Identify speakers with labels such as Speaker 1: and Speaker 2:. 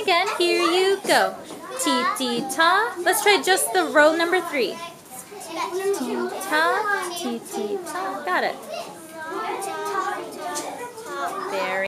Speaker 1: again. Here you go. Ti-ti-ta. Let's try just the row number 3. Ti-ta, ti-ti-ta. Got it. Very